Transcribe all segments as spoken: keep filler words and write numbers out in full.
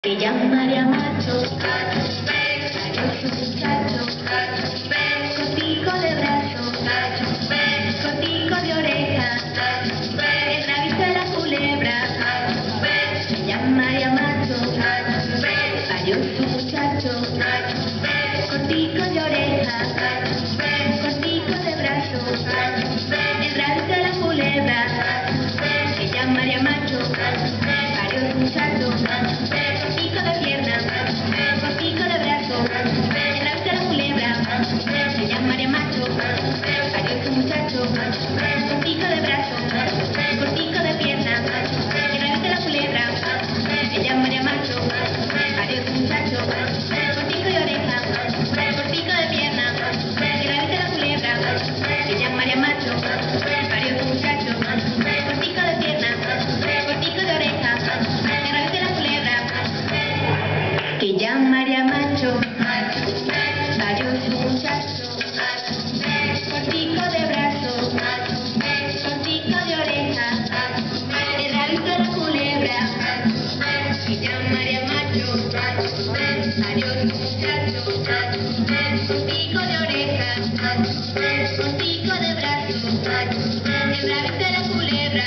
Que llamaría macho, salió su muchacho, cortico de brazo, cortico de oreja, el rabito de la culebra. Que llamaría macho, salió su muchacho, cortico de oreja, cortico de brazo, el rabito de la culebra. Que llamaría macho, salió su muchacho, cortico de pierna, cortico de brazo, el rabito de la culebra. Se llamaría macho, salió su muchacho, cortico de brazo, cortico de pierna, el rabito de la culebra. Se llamaría macho, salió su muchacho, cortico de oreja, cortico de pierna, el rabito de la culebra. Se llamaría macho, salió su muchacho, cortico de pierna, cortico de oreja, el rabito de la culebra. Que llamaría macho, salió su muchacho, cortico de brazo, cortico de oreja, el rabito de la culebra. Que llamaría macho, salió su muchacho, cortico de oreja, cortico de brazo, el rabito de la culebra.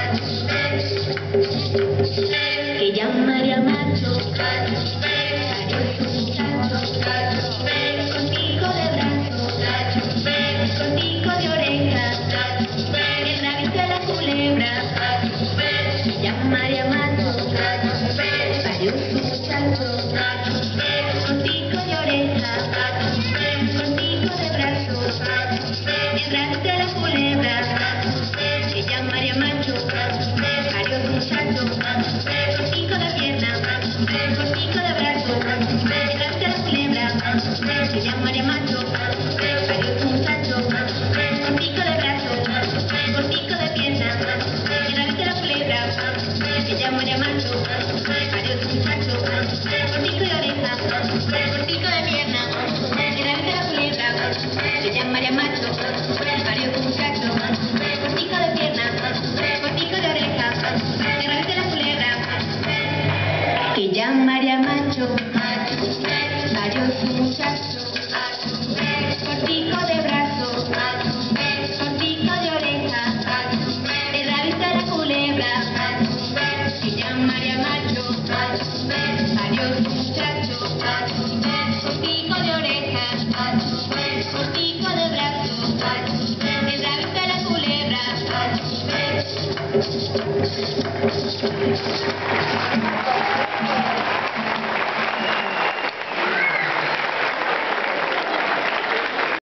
Que llamaría macho, salió su muchacho, cortico de brazo, cortico de oreja, el rabito de la culebra. Que llamaría macho, salió su muchacho, cortico de oreja, cortico de brazo, el rabito de la culebra. Que llamaría macho, salió su muchacho, cortico de pierna, cortico de brazo, el rabito de la culebra. Que llamaría macho, salió su muchacho, cortico de brazo, cortico de pierna, el rabito de la culebra. Que llamaría macho, salió su muchacho, cortico de oreja, cortico de pierna, el rabito de la culebra. Que llamaría macho, salió su muchacho, cortico de pierna, cortico de oreja, el rabito de la culebra. Que llamaría macho, salió su muchacho, cortico de brazo, cortico de oreja, el rabito de la culebra. Que llamaría macho, salió su muchacho, cortico